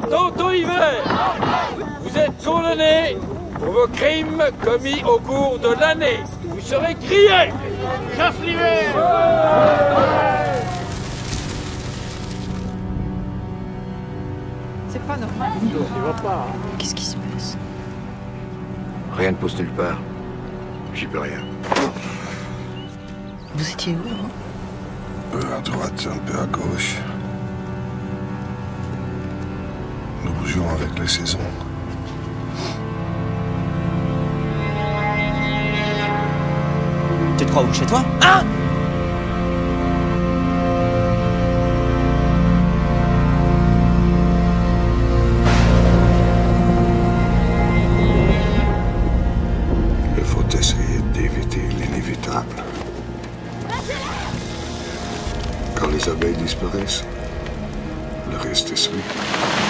d'auto-hiver. Vous êtes condamnés pour vos crimes commis au cours de l'année. Vous serez grillés. Chasse l'hiver. C'est pas normal. Qu'est-ce qui se passe? Rien ne pousse nulle part. J'y peux rien. Vous étiez où, hein? Un peu à droite, un peu à gauche. Nous bougeons avec les saisons. Tu te crois où, chez toi? Hein? Il faut essayer d'éviter l'inévitable. Quand les abeilles disparaissent, le reste est suit.